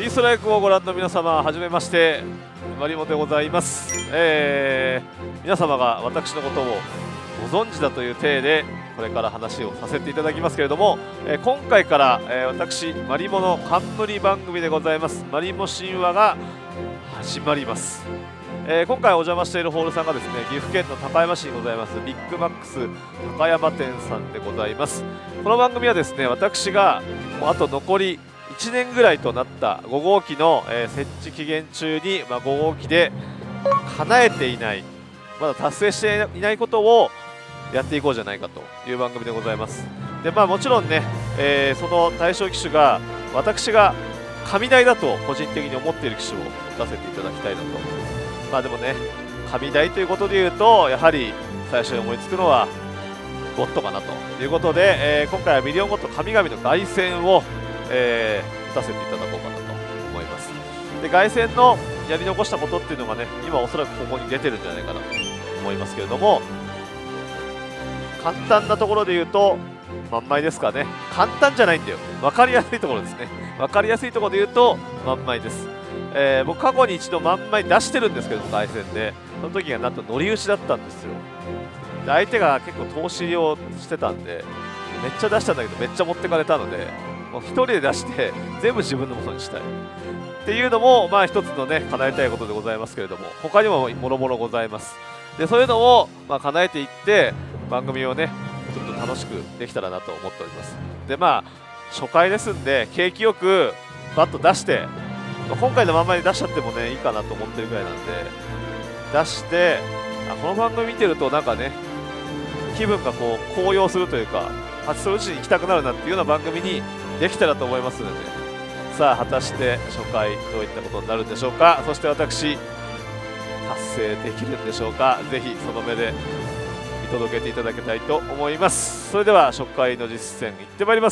Tストライクをご覧の皆様、はじめまして、マリモでございます。皆様が私のことをご存知だという体でこれから話をさせていただきますけれども、今回から、私マリモの冠番組でございますマリモ神話が始まります。今回お邪魔しているホールさんがですね、岐阜県の高山市にございますビッグマックス高山店さんでございます。この番組はですね、私がもうあと残り1年ぐらいとなった5号機の、設置期限中に、5号機で叶えていない、まだ達成していないことをやっていこうじゃないかという番組でございます。で、もちろんね、その対象機種が私が神台だと個人的に思っている機種を出せていただきたいなと。でもね、神台ということでいうとやはり最初に思いつくのはゴッドかなということで、今回はミリオンゴッド神々の凱旋を出させていただこうかなと思います。で、凱旋のやり残したことっていうのがね、今おそらくここに出てるんじゃないかなと思いますけれども、簡単なところで言うと万枚ですかね。簡単じゃないんだよ、分かりやすいところですね。分かりやすいところで言うと万枚です。僕過去に一度万枚出してるんですけど、凱旋でその時がなんと乗り打ちだったんですよ。で、相手が結構投資をしてたんでめっちゃ出したんだけどめっちゃ持ってかれたので、もう1人で出して全部自分のものにしたいっていうのも一つのね、叶えたいことでございますけれども、他にももろもろございます。で、そういうのを叶えていって番組をねちょっと楽しくできたらなと思っております。で、初回ですんで景気よくバッと出して、今回のまんまに出しちゃってもねいいかなと思ってるぐらいなんで、出してこの番組見てるとなんかね、気分がこう高揚するというか、初ソルジに行きたくなるなっていうような番組にできたらと思いますので、さあ果たして初回どういったことになるんでしょうか。そして私達成できるんでしょうか。ぜひその目で見届けていただきたいと思います。それでは初回の実践いってまいります。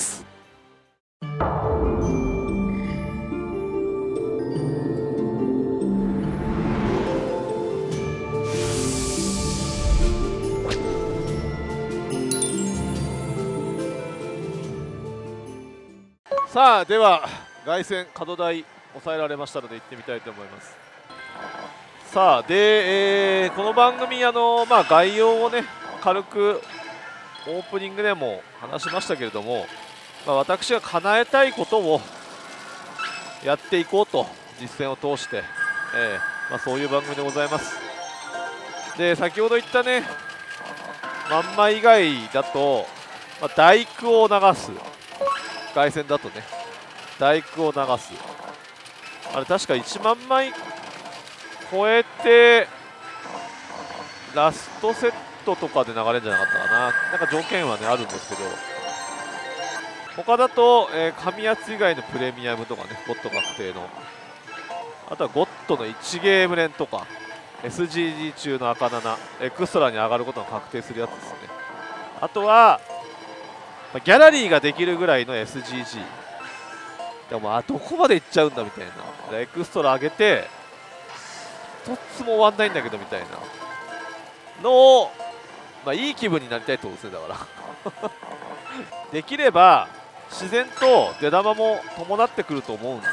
さあ、では凱旋角台抑えられましたので行ってみたいと思います。さあで、この番組概要をね軽くオープニングでも話しましたけれども、私が叶えたいことをやっていこうと実践を通して、そういう番組でございます。で、先ほど言ったね万枚以外だと、大工を流す、凱旋だとね大工を流す、あれ確か1万枚超えてラストセットとかで流れるんじゃなかったかな。なんか条件はねあるんですけど、他だと、神圧以外のプレミアムとかね、ゴッド確定の、あとはゴッドの1ゲーム連とか SGG 中の赤7エクストラに上がることが確定するやつですね。あとはギャラリーができるぐらいの SGG でもどこまでいっちゃうんだみたいな、エクストラ上げて一つも終わんないんだけどみたいなのを、いい気分になりたいってことですね。だからできれば自然と出玉も伴ってくると思うんで、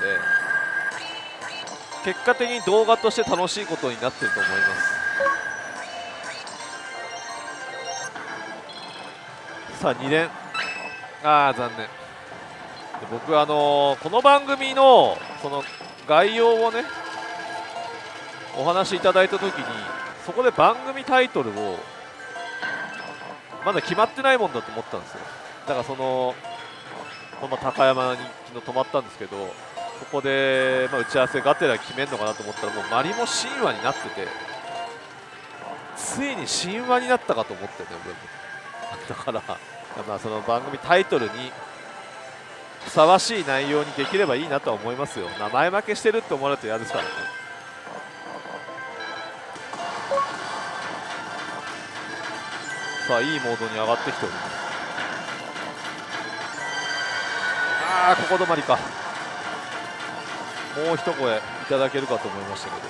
結果的に動画として楽しいことになってると思います。さあ2連、残念。僕この番組のその概要をねお話しいただいたときに、そこで番組タイトルをまだ決まってないもんだと思ったんですよ。だからこの高山に昨日泊まったんですけど、そこで打ち合わせがてら決めるのかなと思ったら、もうマリモ神話になってて、ついに神話になったかと思ってね、俺も。だからその番組タイトルにふさわしい内容にできればいいなとは思いますよ。名前負けしてるって思われると嫌ですからね。さあいいモードに上がってきております。ここ止まりか。もう一声いただけるかと思いましたけど、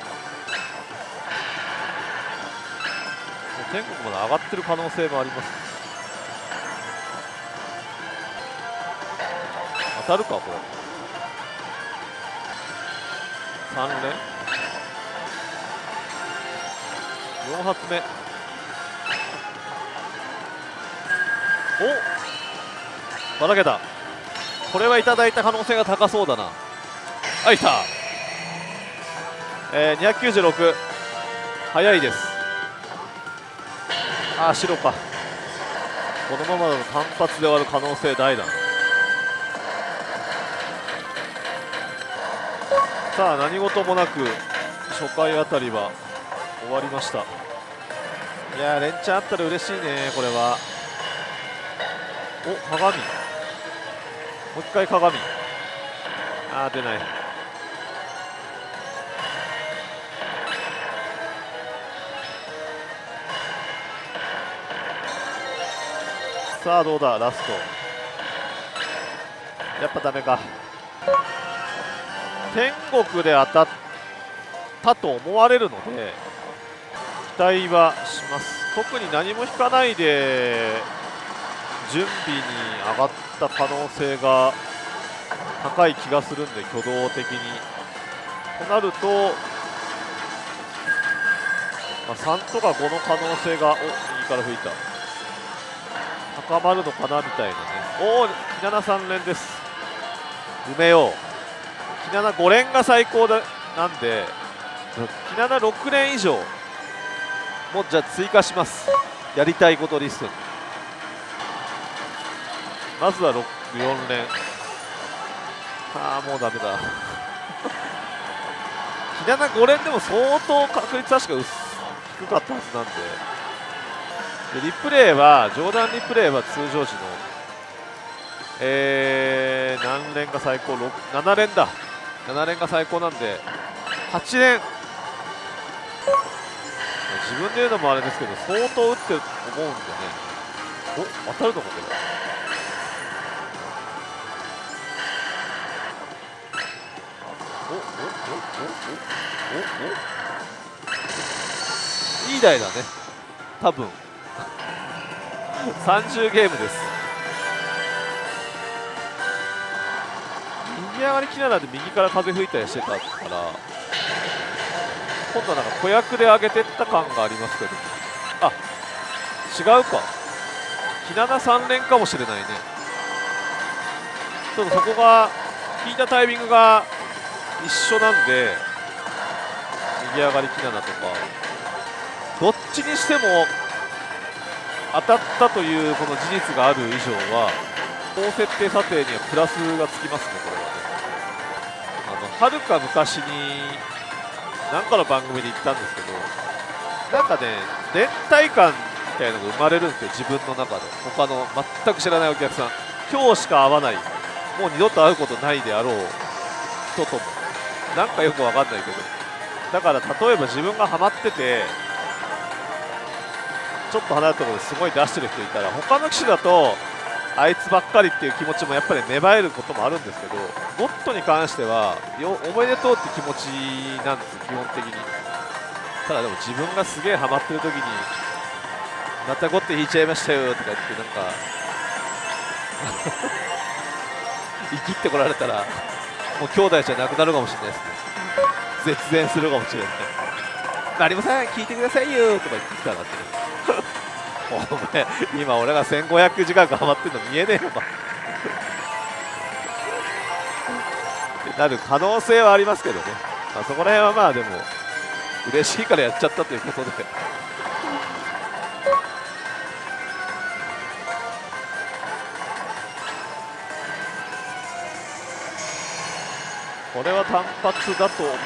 天国まで上がってる可能性もあります。当たるかこれ。 3連4発目。おばらけた。これはいただいた可能性が高そうだな。あ、いった。296。早いです。あ、白か。このままだと単発で終わる可能性大だな。さあ、何事もなく初回あたりは終わりました。いやー、連チャンあったら嬉しいね。これはお、鏡。もう一回鏡。あー、出ない。さあ、どうだラスト。やっぱダメか。天国で当たったと思われるので期待はします。特に何も引かないで準備に上がった可能性が高い気がするんで、挙動的に。となると、3とか5の可能性が、右から吹いた、高まるのかなみたいなね。おお、キナナ3連です。埋めよう。キナナ5連が最高だなんで、キナナ6連以上もじゃあ追加します。やりたいことリストに。まずは4連。ああ、もうダメだ。キナナ5連でも相当確率確か低かったはずなんで。リプレイは、ジョーダンリプレイは通常時の何連が最高、7連だ。7連が最高なんで、8連。自分で言うのもあれですけど、相当打ってると思うんでね。お、当たるのか、これ。いい台だね、多分。30ゲームです。右上がりキナナで右から風吹いたりしてたから、今度はなんか子役で上げてった感がありますけど、あ、違うか、キナナ3連かもしれないね。ちょっとそこが引いたタイミングが一緒なんで、右上がりキナナとかどっちにしても当たったというこの事実がある以上は、高設定査定にはプラスがつきますね。これはね、はるか昔に何かの番組で言ったんですけど、なんかね、連帯感みたいなのが生まれるんですよ、自分の中で。他の全く知らないお客さん、今日しか会わない、もう二度と会うことないであろう人とも、なんかよくわかんないけど、だから例えば自分がハマってて、ちょっと離れたところですごい出してる人いたら、他の機種だとあいつばっかりっていう気持ちもやっぱり芽生えることもあるんですけど、ゴッドに関してはおめでとうって気持ちなんですよ、基本的に。ただでも自分がすげえハマってる時にまたゴッド引いちゃいましたよとか言って、なんか生きってこられたらもう兄弟じゃなくなるかもしれないですね。絶縁するかもしれない。成馬さん聞いてくださいよとか言ってきたらってお前今俺が1500時間ハマってるの見えねえのかってなる可能性はありますけどね、そこら辺はまあでも嬉しいからやっちゃったということでこれは単発だと思う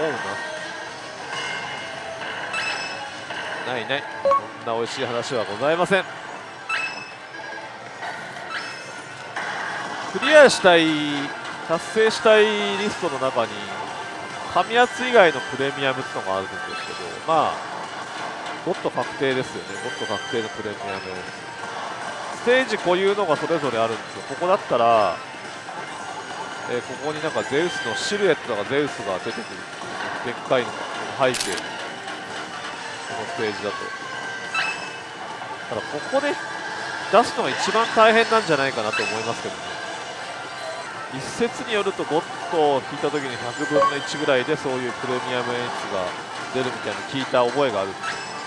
な。ないない、そんな美味しい話はございません。クリアしたい、達成したいリストの中に神圧以外のプレミアムってのがあるんですけど、まあゴッド確定ですよね。ゴッド確定のプレミアムステージ固有のがそれぞれあるんですよ。ここだったら、ここになんかゼウスのシルエットがゼウスが出てくる、でっかいの背景、このステージだと。ただここで出すのが一番大変なんじゃないかなと思いますけどね。 一説によるとゴッドを引いた時に100分の1ぐらいでそういうプレミアム演出が出るみたいな聞いた覚えがあるんです。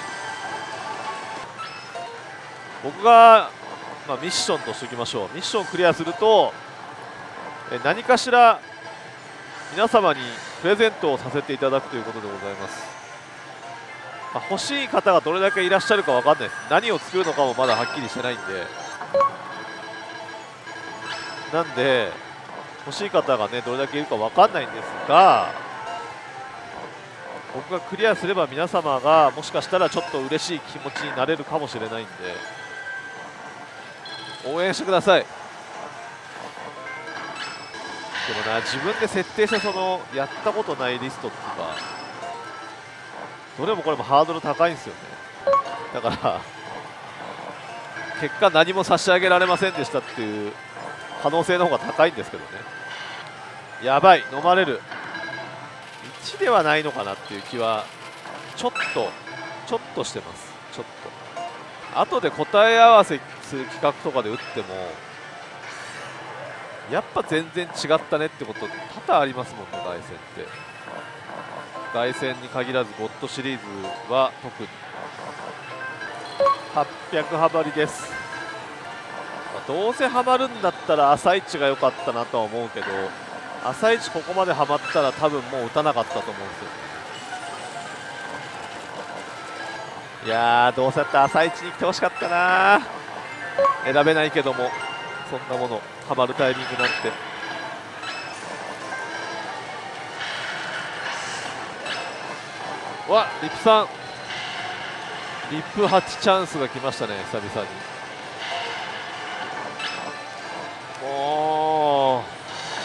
僕が、ミッションとしておきましょう。ミッションをクリアすると何かしら皆様にプレゼントをさせていただくということでございます。欲しい方がどれだけいらっしゃるか分かんないです。何を作るのかもまだはっきりしてないんで、なんで欲しい方がねどれだけいるか分かんないんですが、僕がクリアすれば皆様がもしかしたらちょっと嬉しい気持ちになれるかもしれないんで応援してください。でもな、自分で設定したそのやったことないリストっていうか、どれもこれもハードル高いんですよね。だから結果何も差し上げられませんでしたっていう可能性の方が高いんですけどね。やばい、飲まれる。1ではないのかなっていう気はちょっとしてます。ちょっと後で答え合わせする企画とかで打ってもやっぱ全然違ったねってこと多々ありますもんね。凱旋って凱旋に限らずゴッドシリーズは特に800ハマりです。どうせハマるんだったら朝一が良かったなとは思うけど、朝一ここまでハマったら多分もう打たなかったと思うんですよ。いやー、どうせやったら朝一に来てほしかったな。選べないけどもそんなものハマるタイミングなんて。わ、リップさんリップ8チャンスが来ましたね、久々に。もう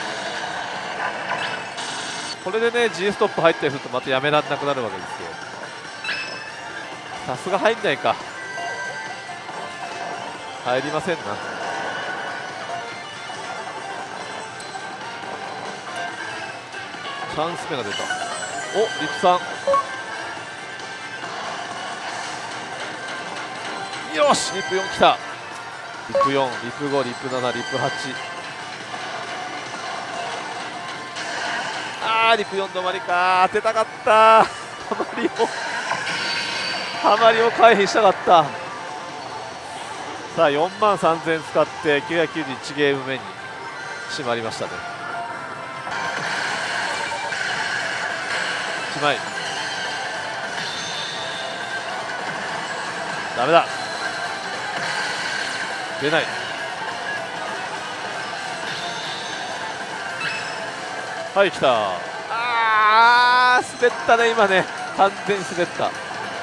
これでね G ストップ入ったりするとまたやめられなくなるわけですよ。さすが入んないか。入りませんな。チャンス目が出た。お、リップさん、よし、リップ4来た。リップ4、リップ5、リップ7、リップ8。リップ4止まりか。当てたかった。ハマりを回避したかった。さあ4万3000使って991ゲーム目に締まりましたね。1枚ダメだ、出ない。はい来た。滑ったね今ね、完全に滑った。1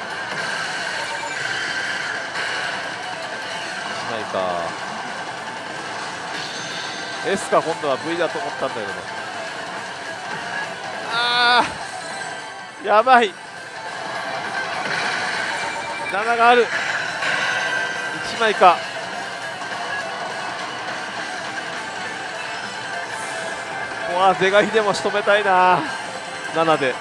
枚か。 S か今度は V だと思ったんだけどやばい。7がある。1枚か。うわ、是が非でも仕留めたいな。7で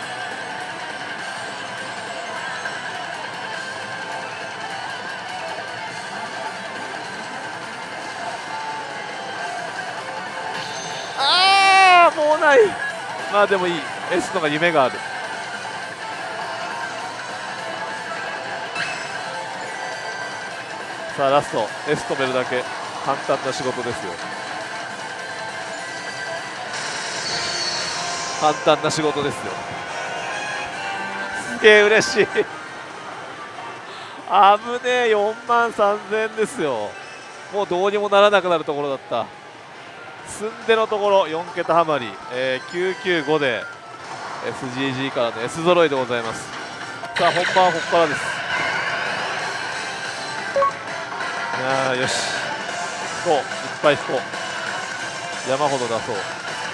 もうない。まあでもいい、 S のが夢がある。さあラスト S 止めるだけ簡単な仕事ですよ。簡単な仕事ですよ。すげえ嬉しい。危ねえ、4万3000円ですよ。もうどうにもならなくなるところだった。すんでのところ4桁ハマり、995で SGG からの S 揃いでございます。さあ本番はここからです。よし、引こう、いっぱい引こう、山ほど出そう。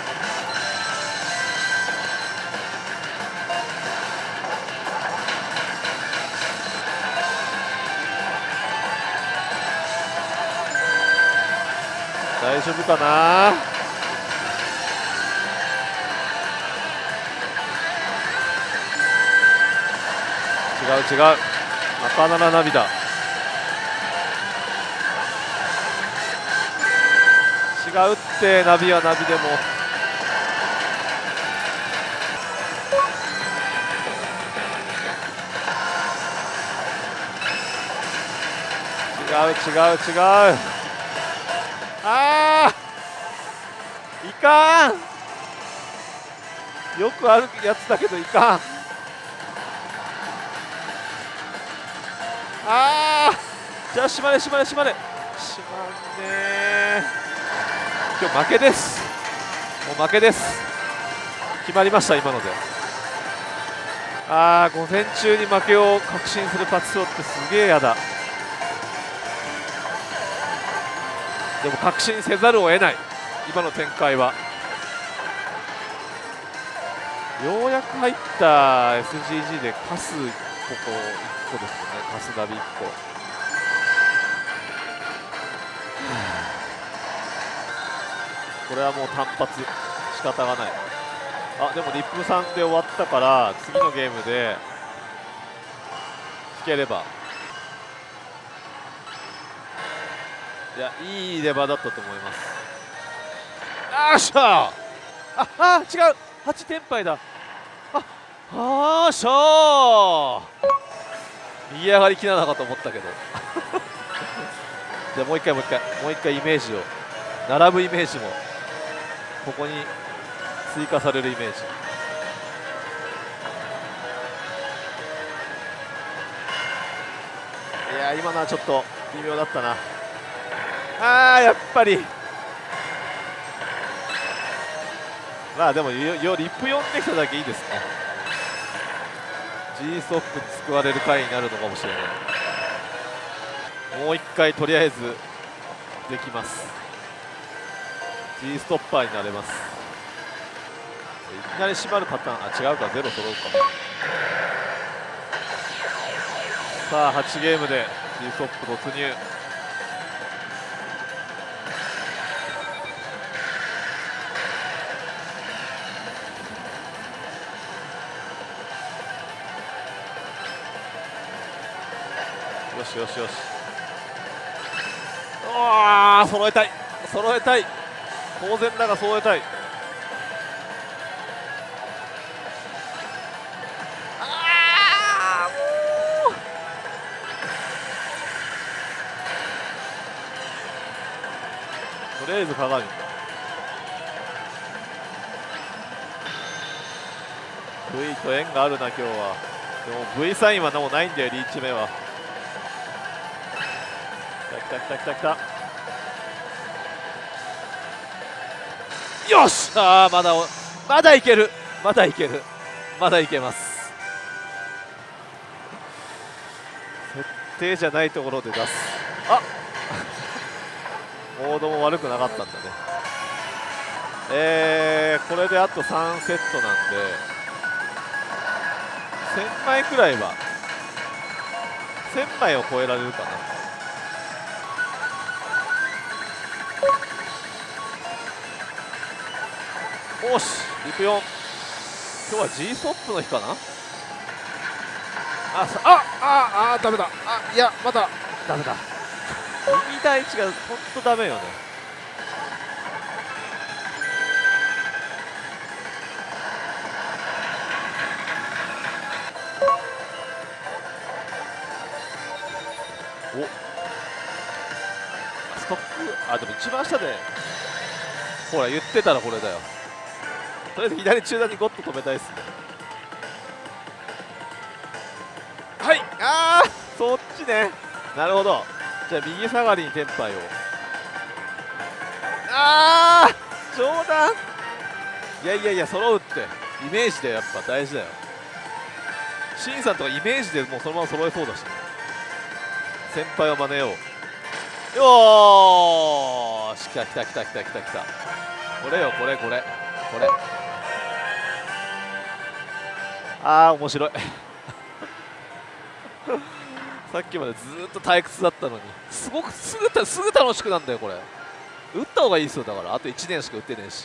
大丈夫かな。違う赤七涙。 違うってナビはナビでも。違う。あーいかん。よくあるやつだけどいかん。じゃあ締まれ締まれ締まれ。締まんねー。今日負けです。もう負けです。決まりました今ので。午前中に負けを確信するパチスロってすげえやだ。でも確信せざるを得ない今の展開は。ようやく入った SGG でカスここ1個ですよね。カスナビ1個。これはもう単発仕方がない。でもリップ3で終わったから次のゲームで引ければ、いやいいレバーだったと思います。しゃー違う8テンパイだ。しゃー右上がりきらなかと思ったけどじゃあもう一回イメージを並ぶイメージもここに追加されるイメージ。いや今のはちょっと微妙だったな。やっぱりでもリップ4できただけいいですね。 G ストップに救われる回になるのかもしれない。もう1回とりあえずできます。 G ストッパーになれます。いきなり締まるパターン違うか、ゼロ揃うか。さあ8ゲームで G ストップ突入。よし。揃えたい。当然だが揃えたい。とりあえず鏡。V と縁があるな今日は。でも V サインはもうないんだよリーチ目は。来た。よしまだいける。まだいけます。設定じゃないところで出す。モードも悪くなかったんだね。これであと3セットなんで1000枚くらいは1000枚を超えられるかな。おしリプ4。今日は G ストップの日かな。ダメだ。いやまだダメだ。右対1が本当ダメよね。ストップでも一番下でほら言ってたらこれだよ。とりあえず左中段にゴッと止めたいですね。そっちね。なるほど。じゃあ右下がりにテンパイを。冗談。いや揃うってイメージでやっぱ大事だよ。シンさんとかイメージでもうそのまま揃えそうだし、先輩を真似よう。よーし、来た。これよこれ。面白いさっきまでずっと退屈だったのにすぐ楽しくなんだよこれ。打った方がいいですよ。だからあと1年しか打ってねえし。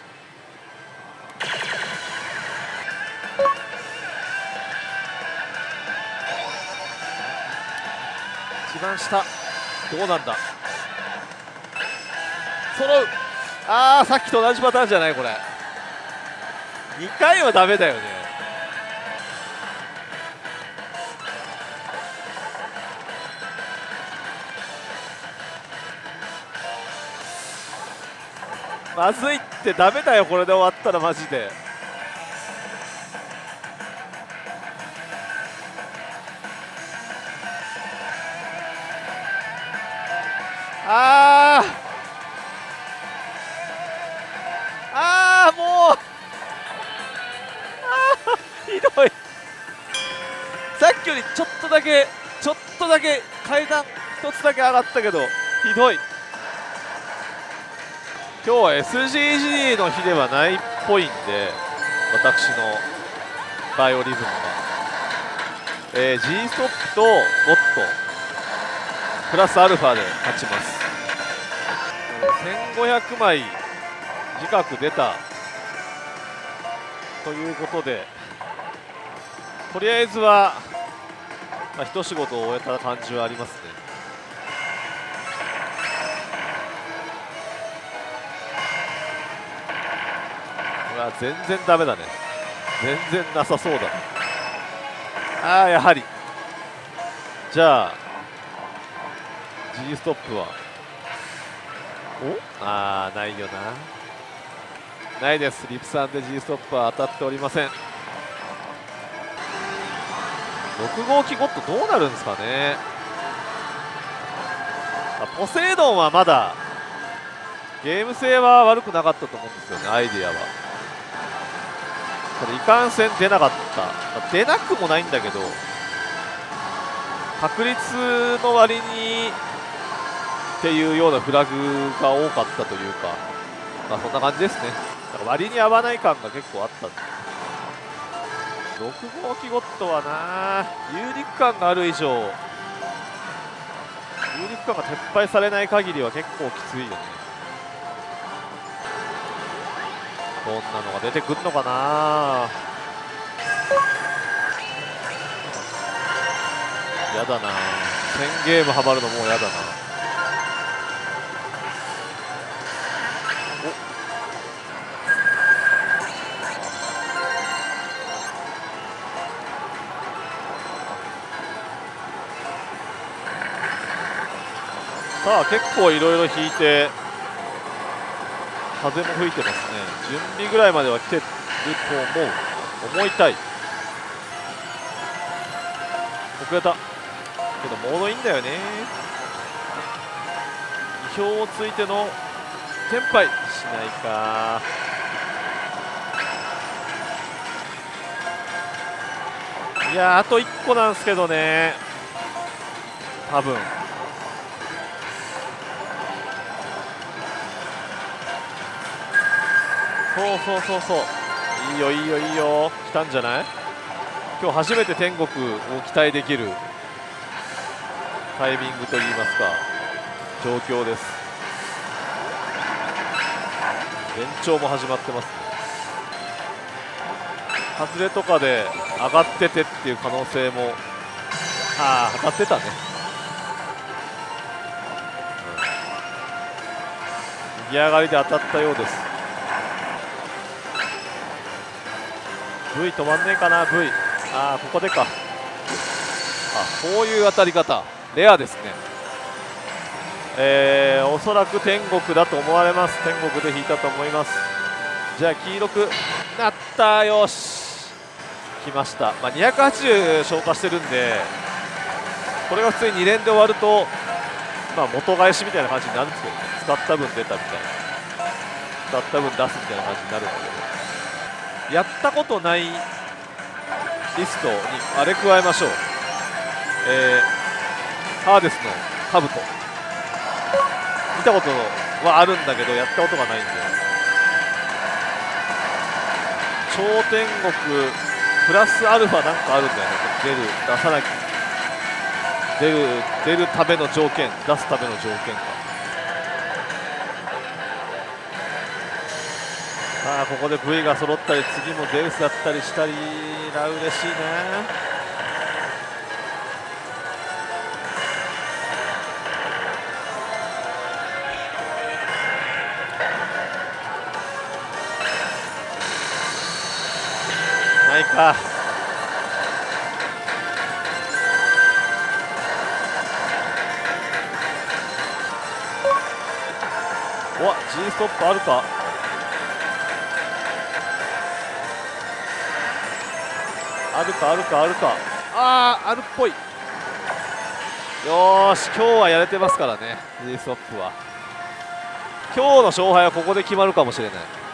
一番下どうなんだ。揃う。 ああ、さっきと同じパターンじゃないこれ。2回はダメだよね。まずいって、ダメだよこれで終わったらマジで。あもうひどい。さっきよりちょっとだけ階段一つだけ上がったけどひどい。今日は SGG の日ではないっぽいんで、私のバイオリズムが、G ストップとゴッドプラスアルファで勝ちます。1500枚近く出たということで、とりあえずは、一仕事を終えた感じはありますね。うわ、全然ダメだね。全然なさそうだね。やはりじゃあ G ストップはないよな。ないです。リプさんで G ストップは当たっておりません。6号機ゴッドどうなるんですかね。ポセイドンはまだゲーム性は悪くなかったと思うんですよね、アイディアは。ただいかんせん出なかった。出なくもないんだけど、確率の割にっていうようなフラグが多かったというか、そんな感じですね。だから割に合わない感が結構あったんで。6号機ゴッドはな、有力感がある以上、有力感が撤廃されない限りは結構きついよね。どんなのが出てくるのかな。やだな、1000ゲームハマるのもうやだな。さあ結構いろいろ引いて風も吹いてますね。準備ぐらいまでは来てると思いたい。遅れたけどモードいいんだよね。意表をついてのテンパイしないか。いや、あと1個なんですけどね、多分。そういいよいいよいいよ、来たんじゃない。今日初めて天国を期待できるタイミングといいますか状況です。延長も始まってますね。外れとかで上がっててっていう可能性も当たってたね。右上がりで当たったようです。V 止まんねえかな。 V ここでか。こういう当たり方レアですね。おそらく天国だと思われます。天国で引いたと思います。じゃあ黄色くなった。よし来ました。280消化してるんで、これが普通に2連で終わると元返しみたいな感じになるんですけどね。使った分出たみたいな、使った分出すみたいな感じになるんだけど、やったことないリストにあれ加えましょう。ハーデスの兜見たことはあるんだけどやったことがないんで、超天国プラスアルファなんかあるんだよね。出さなきゃ出るための条件、出すための条件が。ここで V が揃ったり、次もゼウスだったりしたりな、嬉しいね。 ないか。おわ G ストップあるか。あるかあるかあるか。あー、あるっぽい。よーし、今日はやれてますからね、G ストップは。今日の勝敗はここで決まるかもしれない。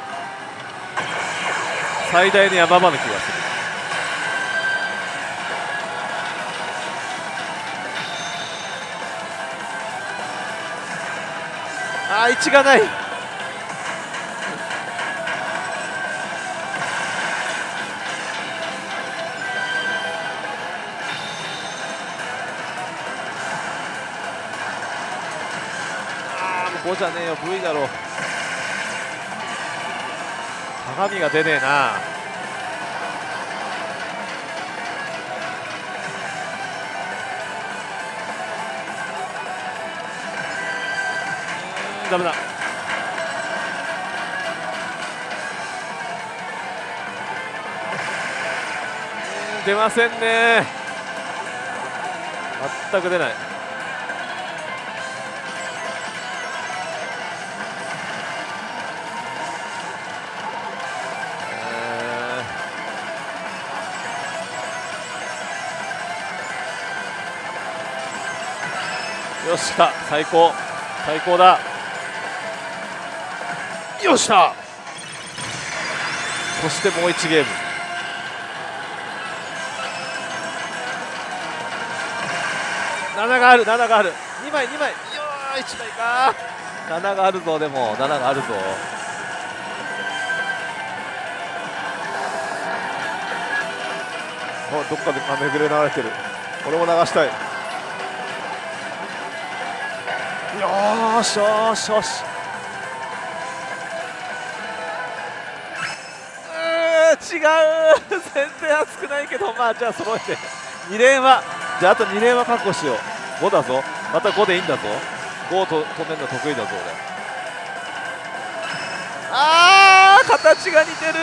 最大の山場の気がする。あー、位置がない。5じゃねえよ、V だろ。鏡が出ねえな。ダメだ。出ませんね。全く出ない。よし、来た。最高最高だ。よっしゃ。そしてもう1ゲーム。7がある、7がある。2枚2枚。よー、1枚か。7があるぞ。でも7があるぞ。お、どっかでめぐれ流れてる。これも流したい。よーしよしよし。違う全然熱くないけど、まあじゃあ揃えて2連は、じゃああと2連は確保しよう。5だぞ。また5でいいんだぞ。5と止めるの得意だぞ俺。あー、形が似てる。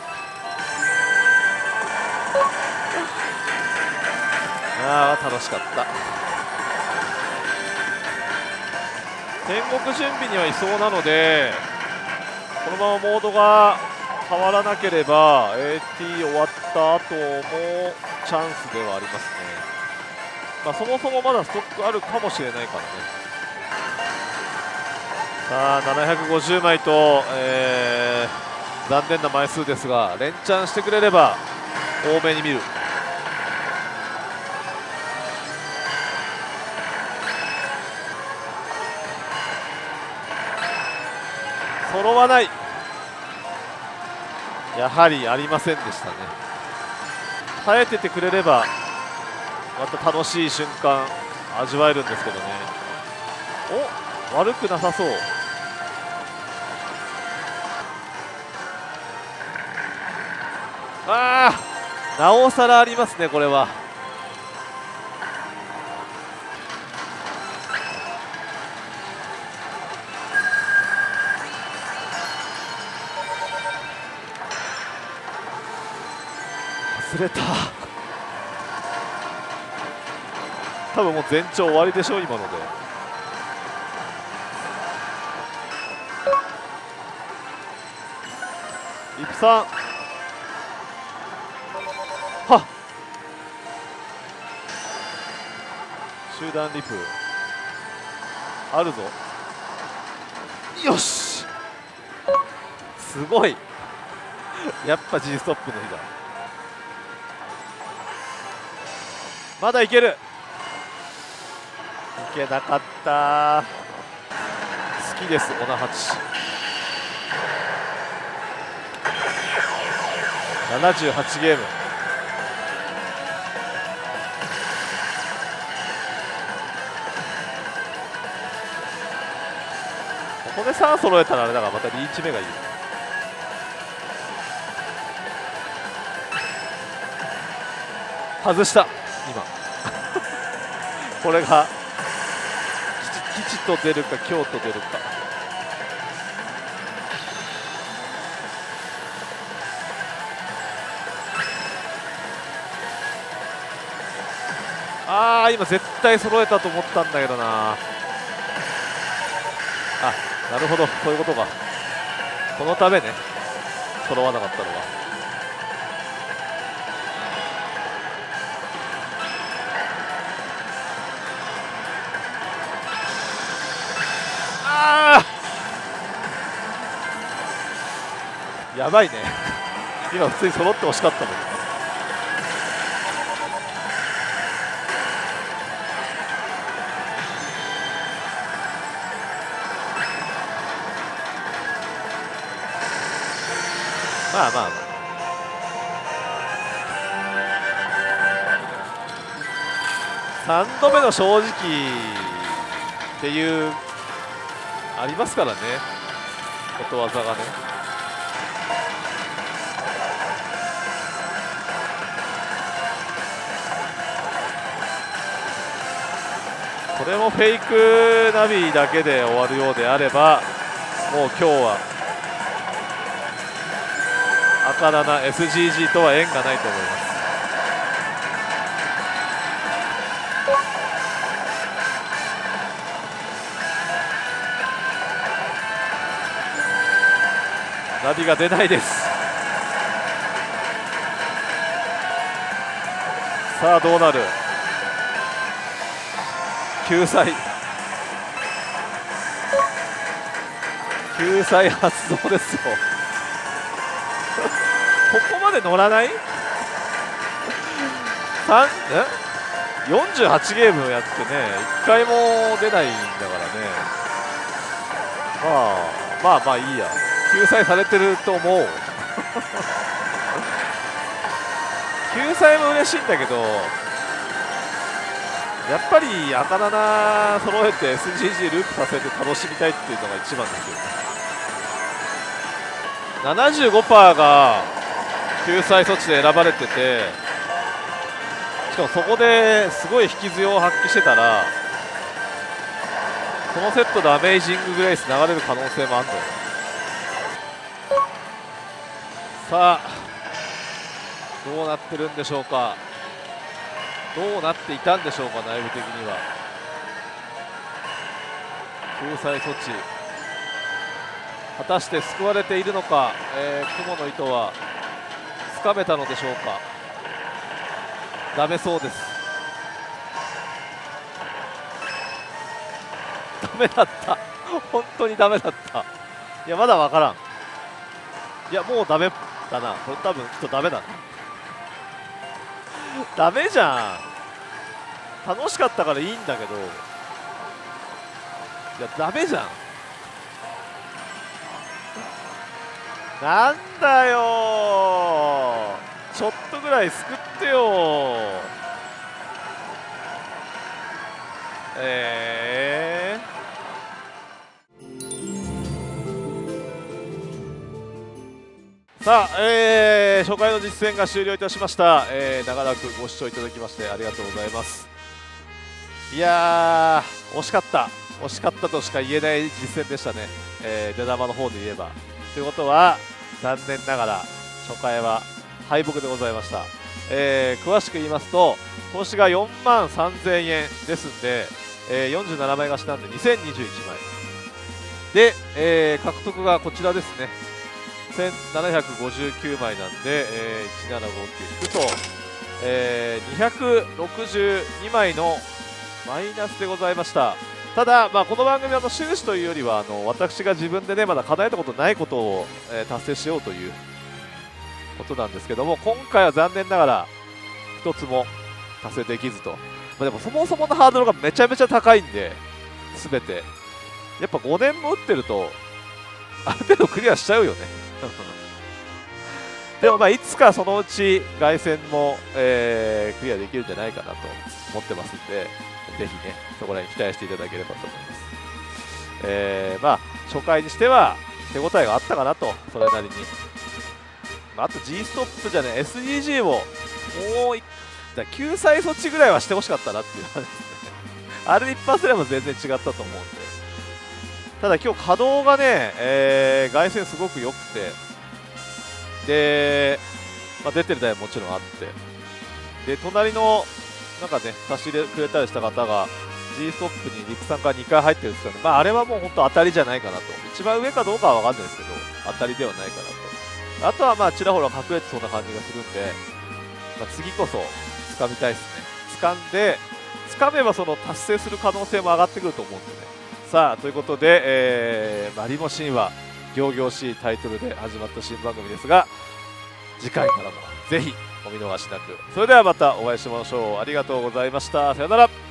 あー、楽しかった。天国準備にはいそうなので、このままモードが変わらなければ AT 終わった後もチャンスではありますね。まあ、そもそもまだストックあるかもしれないからね。さあ750枚と、残念な枚数ですが、連チャンしてくれれば多めに見る。揃わない。やはりありませんでしたね。耐えててくれればまた楽しい瞬間味わえるんですけどね。お、悪くなさそう。ああ、なおさらありますねこれは。忘れた。多分もう全長終わりでしょう今ので。リプさん、はっ、集団リプあるぞ。よし、すごい。やっぱ G ストップの日だ。まだいける。いけなかった。好きですオナハチ。78ゲーム。ここで3揃えたらあれだからまたリーチ目がいい。外した今。これが吉と出るか京と出るか。 ああ今絶対揃えたと思ったんだけどな。あ、なるほど、そういうことか。このためね、揃わなかったのは。ああやばいね今普通に揃ってほしかったもん。まあまあまあ3度目の正直っていうありますからね、ことわざがね。これもフェイクナビだけで終わるようであれば、もう今日は赤7 SGG とは縁がないと思います。ナビが出ないです。さあどうなる。救済発動ですよここまで乗らない48ゲームやってね1回も出ないんだからね。まあいいや、救済されてると思う救済も嬉しいんだけど、やっぱり赤7揃えて SGG ループさせて楽しみたいっていうのが一番ですよね。75% が救済措置で選ばれてて、しかもそこですごい引き強を発揮してたら、このセットでアメイジンググレイス流れる可能性もあるんだよ。さあどうなってるんでしょうか。どうなっていたんでしょうか、内部的には。救済措置果たして救われているのか、雲の糸はつかめたのでしょうか。ダメそうです。ダメだった本当にダメだった。いやまだ分からん。いやもうダメだな、これ多分きっとダメだなダメじゃん。楽しかったからいいんだけど、いやダメじゃん。なんだよ、ちょっとぐらい救ってよ。さあ、初回の実践が終了いたしました。長らくご視聴いただきましてありがとうございます。いやー惜しかったとしか言えない実践でしたね。出玉の方で言えば。ということは残念ながら初回は敗北でございました。詳しく言いますと投資が4万3000円ですんで、47枚貸しなんで2021枚で、獲得がこちらですね。1759枚なんで、1759引くと、262枚のマイナスでございました。ただ、この番組は終始というよりは私が自分でねまだ叶えたことないことを、達成しようということなんですけども、今回は残念ながら一つも達成できずと。でもそもそものハードルがめちゃめちゃ高いんで、全てやっぱ5年も打ってるとある程度クリアしちゃうよねでもいつかそのうち凱旋も、クリアできるんじゃないかなと思ってますんで、ぜひねそこら辺期待していただければと思います。初回にしては手応えがあったかなと、それなりに。あと G ストップじゃね SDG をもう救済措置ぐらいはしてほしかったなっていう話ですねあれで一発すれば全然違ったと思うんで。ただ今日稼働がね、凱旋すごく良くて、で、出てる台ももちろんあって、で隣のなんかね差し入れくれたりした方が G ストップに陸さんが2回入ってるんですけど、ね、まあ、あれはもう本当当たりじゃないかなと、一番上かどうかは分かんないですけど当たりではないかなと。あとはまあちらほら隠れてそうな感じがするんで、まあ、次こそ掴みたいですね。掴めばその達成する可能性も上がってくると思うんでね。さあということで、マリモ神話仰々しいタイトルで始まった新番組ですが、次回からもぜひお見逃しなく。それではまたお会いしましょう。ありがとうございました。さよなら。